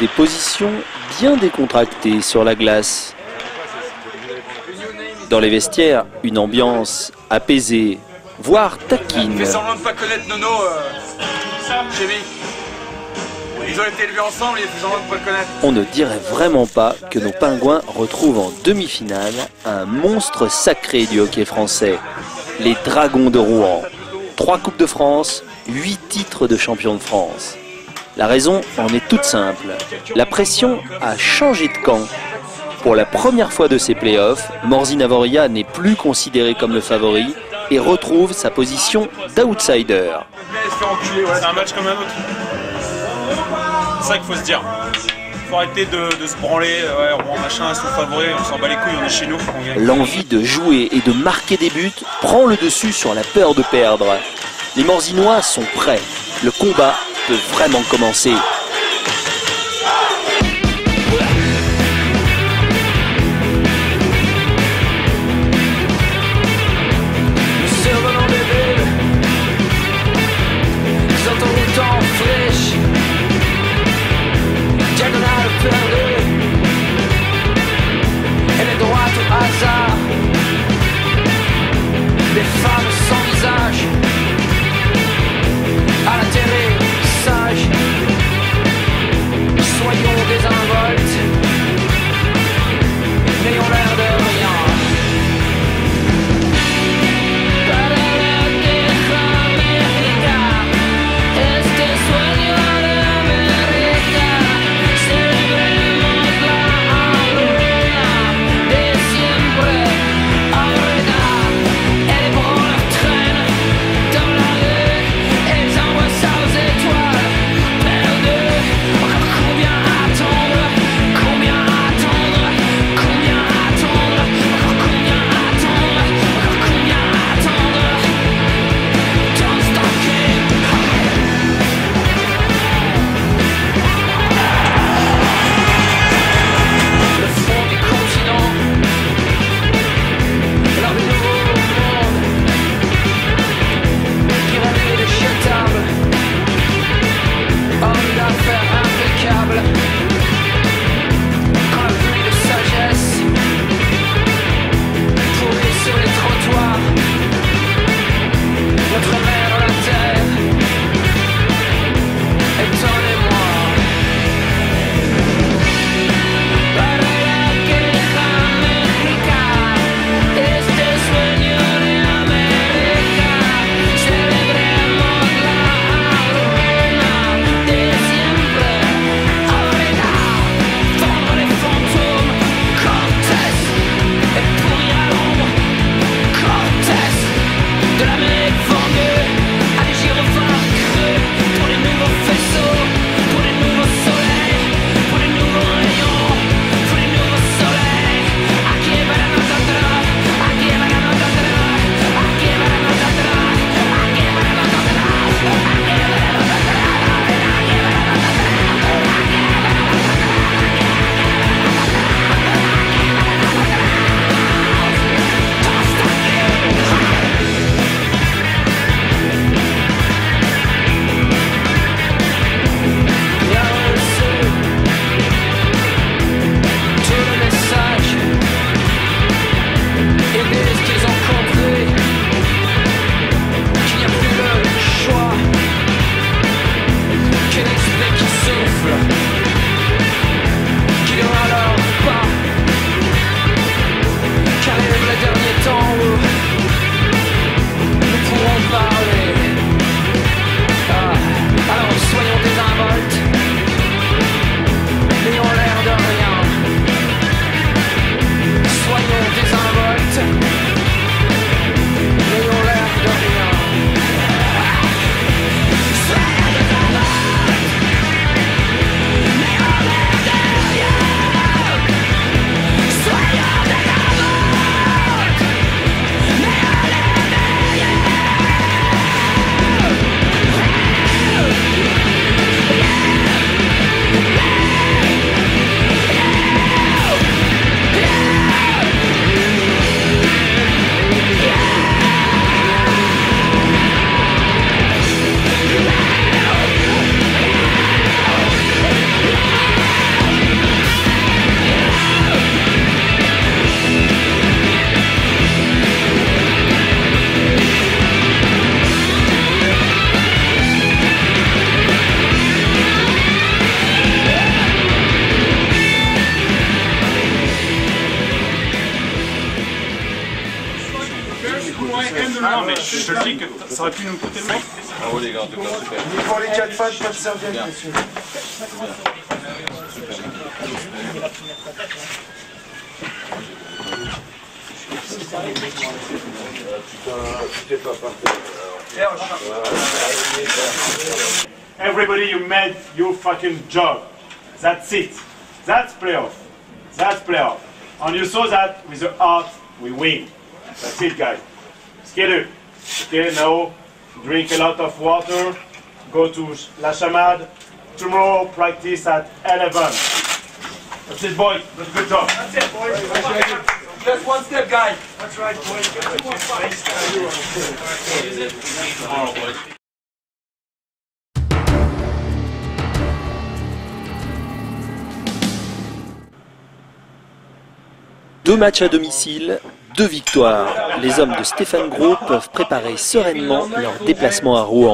des positions bien décontractées sur la glace. Dans les vestiaires, une ambiance apaisée, voire taquine. Fais semblant de pas connaître Nono, Jimmy. Ils ont été élevés ensemble, ils font semblant de pas le connaître. On ne dirait vraiment pas que nos pingouins retrouvent en demi-finale un monstre sacré du hockey français, les Dragons de Rouen. 3 Coupes de France, 8 titres de champion de France. La raison en est toute simple. La pression a changé de camp. Pour la première fois de ces playoffs, Morzy-Navoria n'est plus considéré comme le favori et retrouve sa position d'outsider. C'est un match comme un autre. C'est ça qu'il faut se dire. Il faut arrêter de se branler, ouais, Rouen machin, ils sont favoris, on s'en bat les couilles, on est chez nous, faut qu'on gagne. L'envie de jouer et de marquer des buts prend le dessus sur la peur de perdre. Les Morzinois sont prêts. Le combat peut vraiment commencer. Des femmes sans visage, à la télé, sages. Je le dis que ça aurait pu nous coûter le match. Bravo les gars, en tout cas, super. Pour les 4 fans, pas de serviette, messieurs. Everybody, you made your fucking job. That's it. That's playoff. That's playoff. And you saw that with the heart, we win. That's it, guys. Skater. Okay, now drink a lot of water. Go to La Chamade. Tomorrow, practice at 11. That's it, boys. That's a good job. That's it, boys. Just one step, guys. That's right, boys. Deux matchs à domicile, 2 victoires. Les hommes de Stéphane Gros peuvent préparer sereinement leur déplacement à Rouen.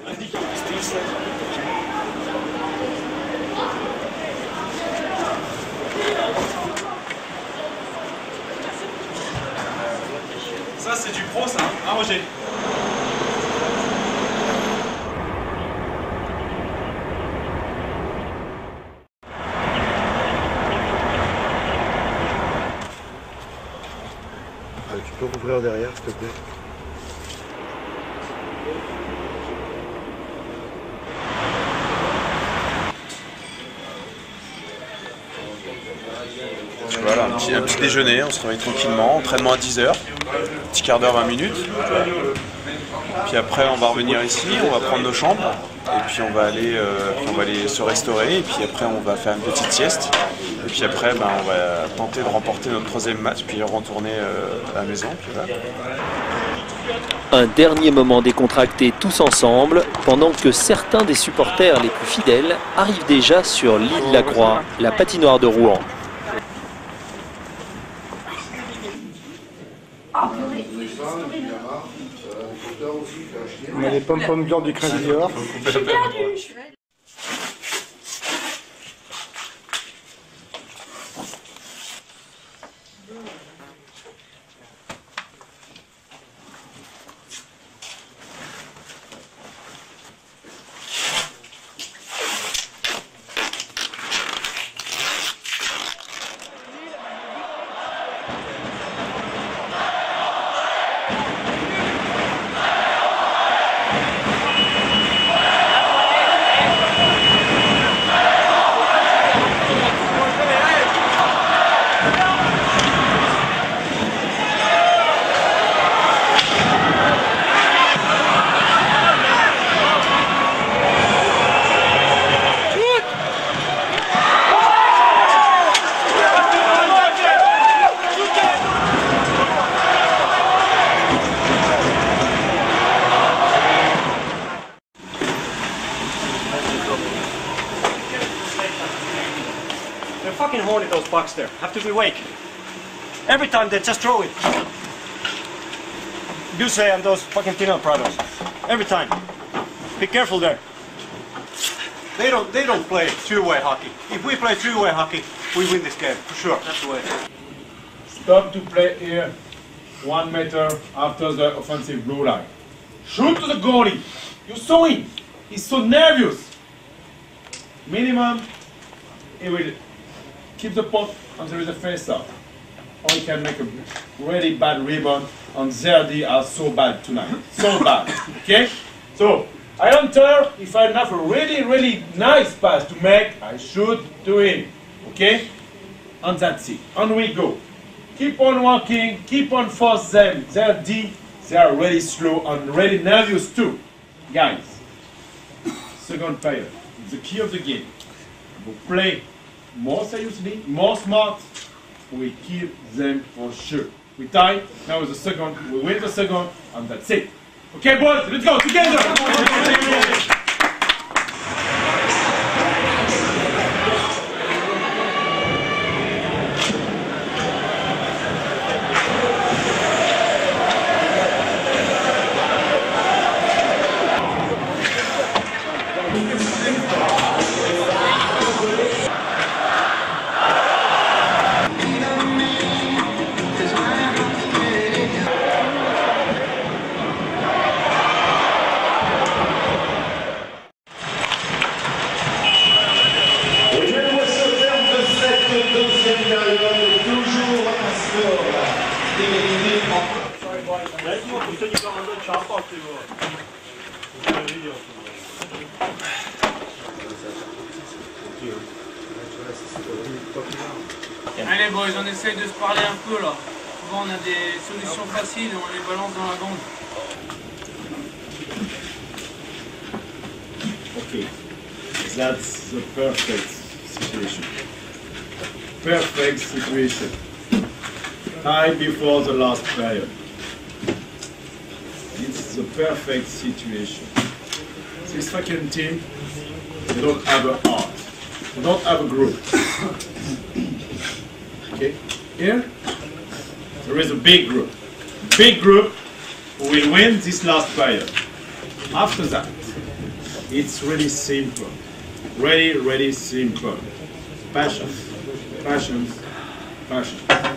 Ça c'est du pro ça, hein Roger? Tu peux rouvrir derrière, s'il te plaît. Voilà, un petit déjeuner, on se réveille tranquillement, entraînement à 10h, petit quart d'heure, 20 minutes. Puis après on va revenir ici, on va prendre nos chambres, et puis on va aller se restaurer, et puis après on va faire une petite sieste. Et puis après on va tenter de remporter notre 3e match, puis retourner à la maison. Puis voilà. Un dernier moment décontracté tous ensemble, pendant que certains des supporters les plus fidèles arrivent déjà sur l'île Lacroix, la patinoire de Rouen. On a les pommes blancs du Crazy Dior. They're fucking horny, those bucks there. Have to be awake. Every time they just throw it. You say I'm those fucking peanut brothers. Every time. Be careful there. They don't play two-way hockey. If we play two-way hockey, we win this game, for sure. That's the way. Stop to play here 1 meter after the offensive blue line. Shoot to the goalie. You saw him. He's so nervous. Minimum, he will keep the puck until there is a face-off. Or he can make a really bad rebound, and Zerdi are so bad tonight. So bad. Okay? So, I don't care if I have a really nice pass to make, I should do it. Okay? And that's it. And we go. Keep on walking, keep on force them. They're deep, they are really slow and really nervous too. Guys, second period, it's the key of the game. We play more seriously, more smart, we kill them for sure. We tie, now is the second, we win the second, and that's it. Okay boys, let's go together! Allez boys, on essaye de se parler un peu là. Souvent on a des solutions faciles et on les balance dans la bande. Okay, that's the perfect situation. Perfect situation. Time before the last player. It's the perfect situation. This fucking team, they don't have a heart. They don't have a group. Okay, here, there is a big group. Big group who will win this last player. After that, it's really simple. Really simple. Passion, passion, passion.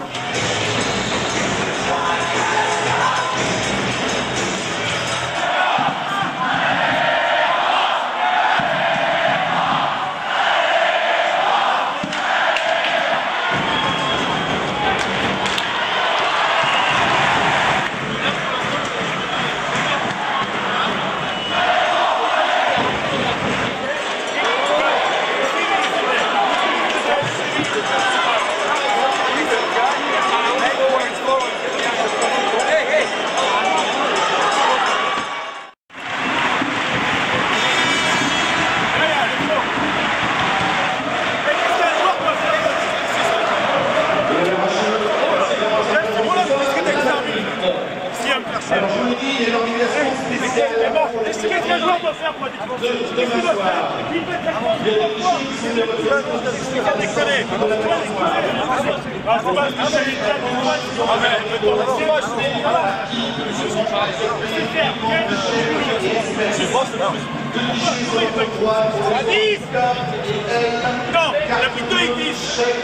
Non, il a pris 2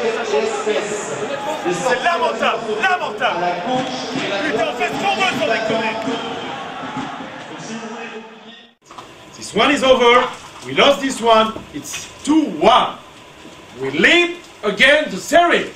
c'est lamentable, lamentable. Putain, on fait ce qu'on veut sans déconner. This one is over. We lost this one. It's 2-1. We lead again the series.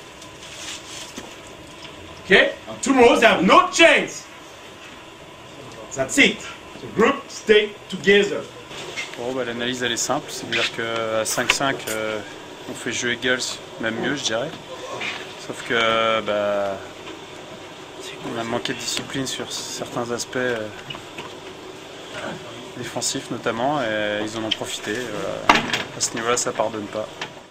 Okay? And tomorrow they have no chance. That's it. The group stay together. Bon, bah, l'analyse elle est simple, c'est-à-dire qu'à 5-5 on fait jeu égal, même mieux je dirais. Sauf que bah, on a manqué de discipline sur certains aspects défensifs notamment et ils en ont profité. Voilà. À ce niveau-là ça pardonne pas.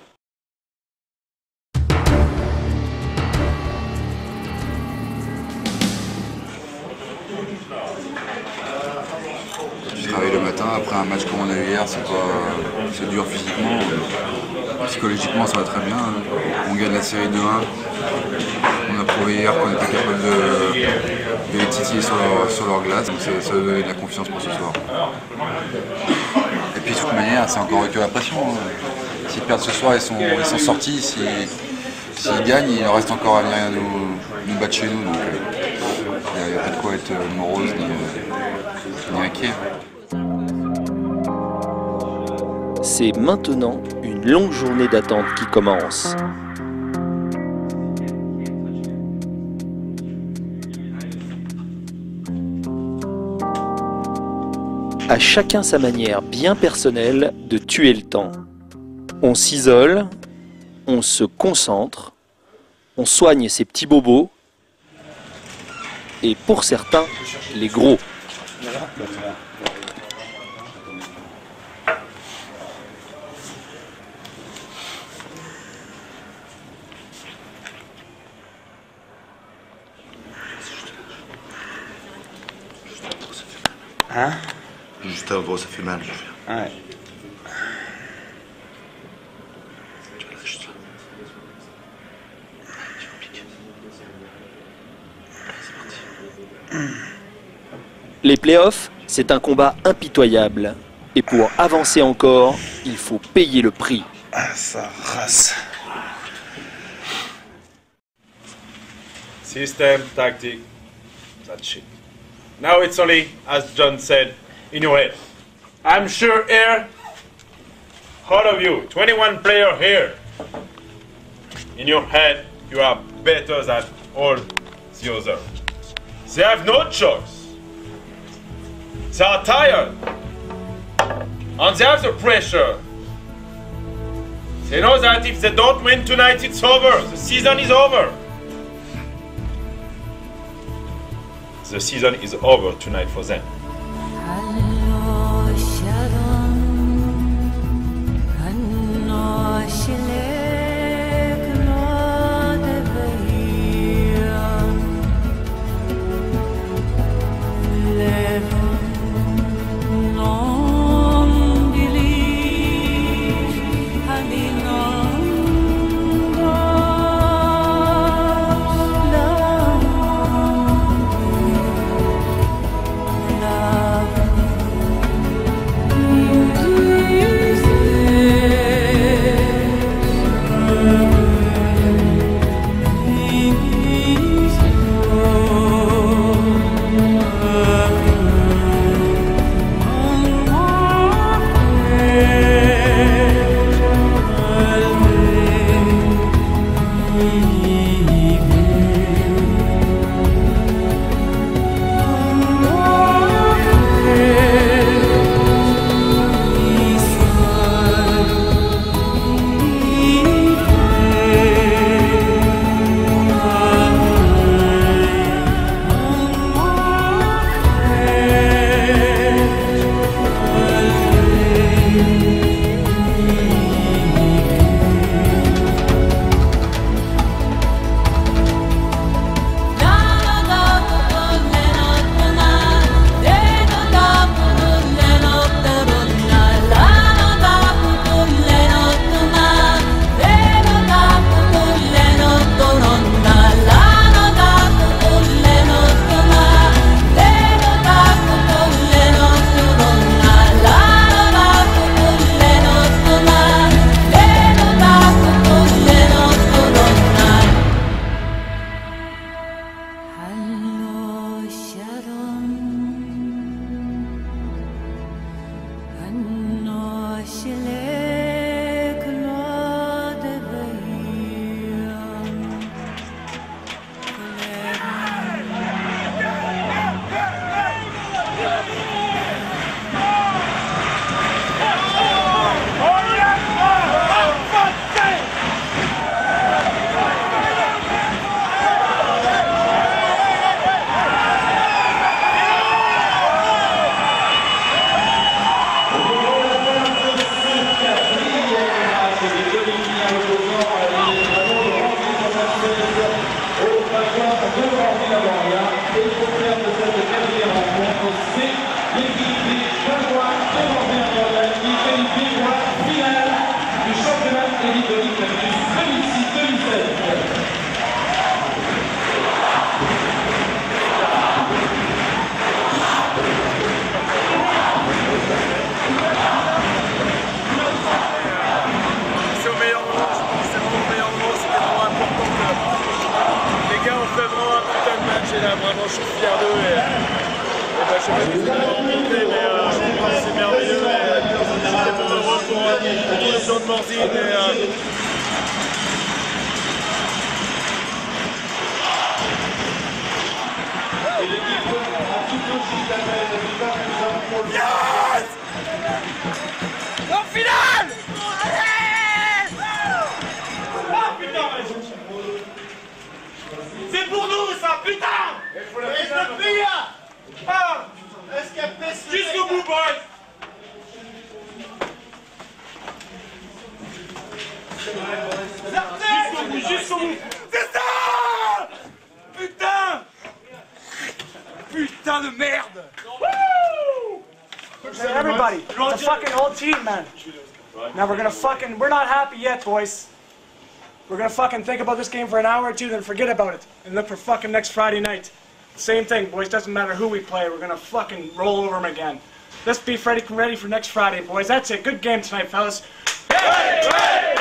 Je travaille le matin, après un match comme on a eu hier, c'est dur physiquement, psychologiquement ça va très bien. On gagne la série 2-1, on a prouvé hier qu'on était capable de les titiller sur leur glace, donc ça va donner de la confiance pour ce soir. Et puis de toute manière, c'est encore que la pression. S'ils perdent ce soir, ils sont sortis, s'ils gagnent, il en reste encore à venir nous battre chez nous, donc il n'y a pas de quoi être morose ni inquiet. C'est maintenant une longue journée d'attente qui commence. À chacun sa manière bien personnelle de tuer le temps. On s'isole, on se concentre, on soigne ses petits bobos et pour certains, les gros. Hein? Juste avant, ça fait mal. Ouais. Tu vois là, juste là. Tu vas piquer. C'est parti. Les playoffs, c'est un combat impitoyable. Et pour avancer encore, il faut payer le prix. Ah, ça race. System, tactic, that shit. Now it's only, as John said, in your head. I'm sure here, all of you, 21 players here, in your head, you are better than all the others. They have no choice. They are tired. And they have the pressure. They know that if they don't win tonight, it's over. The season is over. The season is over tonight for them. Vraiment, je suis fier d'eux et je sais pas si vous allez rencontrer, mais c'est merveilleux et j'étais pour heureux pour les gens de Morzine. Yes! En finale! C'est pour nous ça, putain! Jusqu'au bout, boys! Jusqu'au bout! C'est ça! Putain! Putain de merde! Hey, everybody, it's a fucking whole team, man. Now we're not happy yet, boys. We're gonna fucking think about this game for an hour or two, then forget about it. And look for fucking next Friday night. Same thing, boys, doesn't matter who we play, we're gonna fucking roll over them again. Let's be ready for next Friday, boys. That's it. Good game tonight, fellas. Hey! Hey! Hey!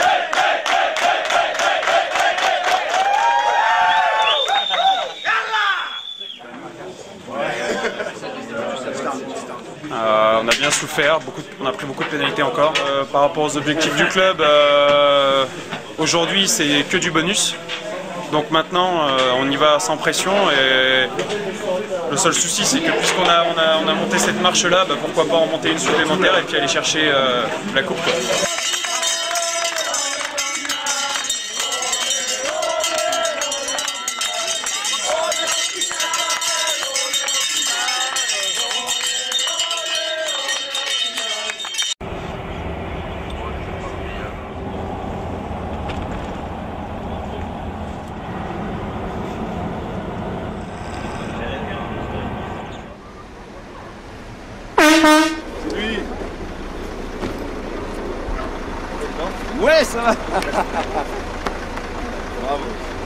On a bien souffert, on a pris beaucoup de pénalités encore. Par rapport aux objectifs du club, aujourd'hui c'est que du bonus. Donc maintenant on y va sans pression et le seul souci c'est que puisqu'on a monté cette marche là, pourquoi pas en monter une supplémentaire et puis aller chercher la coupe, quoi. C'est lui. Ouais, ça va. Bravo.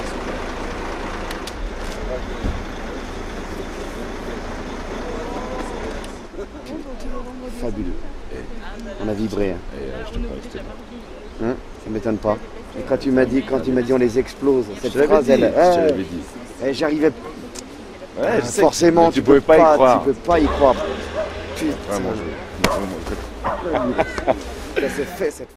Fabuleux. On a vibré. Hein. Hein, ça m'étonne pas. Et quand tu m'as dit on les explose, cette phrase, j'arrivais. Ouais, forcément, tu pouvais pas y croire. Tu peux pas y croire. Putain. Vraiment, Ça s'est fait cette